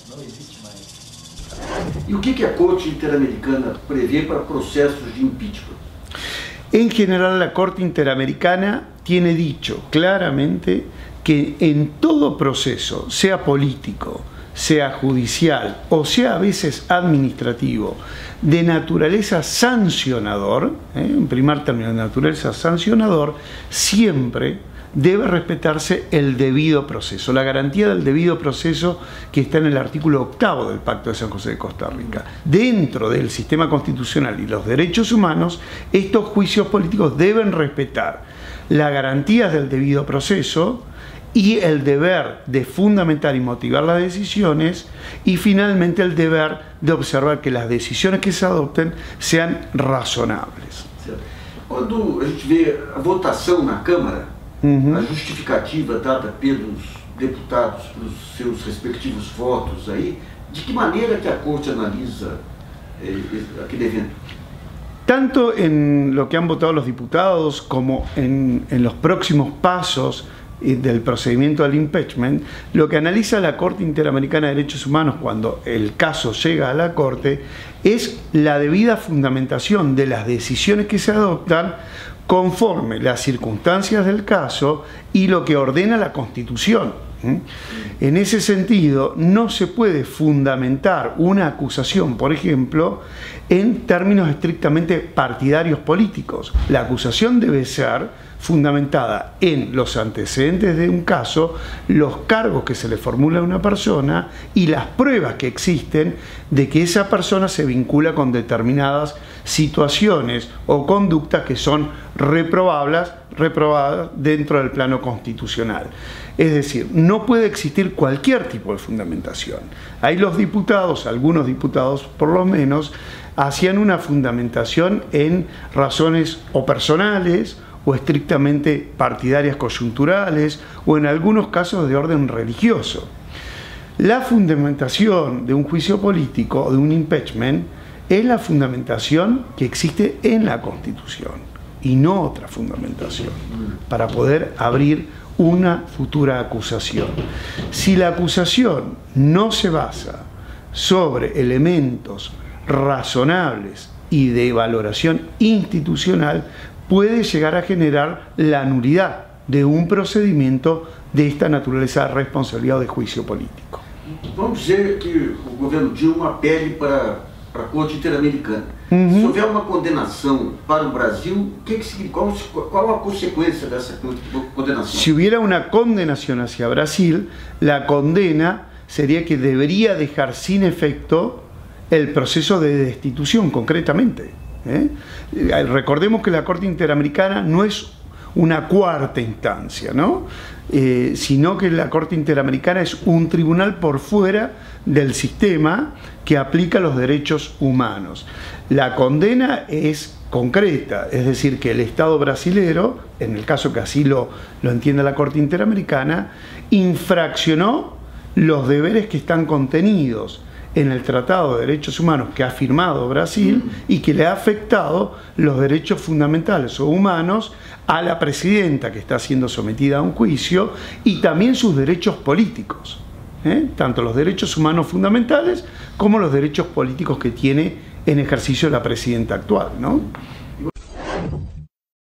Não existe mais. E o que a Corte Interamericana prevê para processos de impeachment? En general, la Corte Interamericana tiene dicho claramente que en todo proceso, sea político, sea judicial o sea a veces administrativo, de naturaleza sancionador, en primer término de naturaleza sancionador, siempre debe respetarse el debido proceso, la garantía del debido proceso que está en el artículo 8º del Pacto de San José de Costa Rica. Dentro del sistema constitucional y los derechos humanos, estos juicios políticos deben respetar las garantías del debido proceso y el deber de fundamentar y motivar las decisiones, y finalmente el deber de observar que las decisiones que se adopten sean razonables. Quando a gente vê a votação na Câmara, a justificativa dada pelos deputados, pelos seus respectivos votos aí, de que maneira que a Corte analisa aquele evento? Tanto en lo que han votado los diputados como en los próximos pasos del procedimiento del impeachment, lo que analiza la Corte Interamericana de Derechos Humanos cuando el caso llega a la Corte es la debida fundamentación de las decisiones que se adoptan conforme las circunstancias del caso y lo que ordena la Constitución. En ese sentido, no se puede fundamentar una acusación, por ejemplo, en términos estrictamente partidarios políticos. La acusación debe ser fundamentada en los antecedentes de un caso, los cargos que se le formula a una persona y las pruebas que existen de que esa persona se vincula con determinadas situaciones o conductas que son reprobadas dentro del plano constitucional. Es decir, no puede existir cualquier tipo de fundamentación. Ahí los diputados, algunos diputados por lo menos, hacían una fundamentación en razones o personales o estrictamente partidarias coyunturales, o en algunos casos de orden religioso. La fundamentación de un juicio político o de un impeachment es la fundamentación que existe en la Constitución y no otra fundamentación para poder abrir una futura acusación. Si la acusación no se basa sobre elementos razonables y de valoración institucional, puede llegar a generar la nulidad de un procedimiento de esta naturaleza de responsabilidad o de juicio político. Vamos dizer que o governo Dilma apele para a Corte Interamericana. Se houver uma condenação para o Brasil, qual a consequência dessa condenação? Si hubiera una condenación hacia Brasil, la condena sería que debería dejar sin efecto el proceso de destitución, concretamente. Recordemos que la Corte Interamericana no es una cuarta instancia, ¿no? Sino que la Corte Interamericana es un tribunal por fuera del sistema que aplica los derechos humanos. La condena es concreta, es decir, que el Estado brasilero, en el caso que así lo entienda la Corte Interamericana, infraccionó los deberes que están contenidos en el Tratado de Derechos Humanos que ha firmado Brasil y que le ha afectado los derechos fundamentales o humanos a la presidenta que está siendo sometida a un juicio, y también sus derechos políticos, tanto los derechos humanos fundamentales como los derechos políticos que tiene en ejercicio la presidenta actual, ¿no?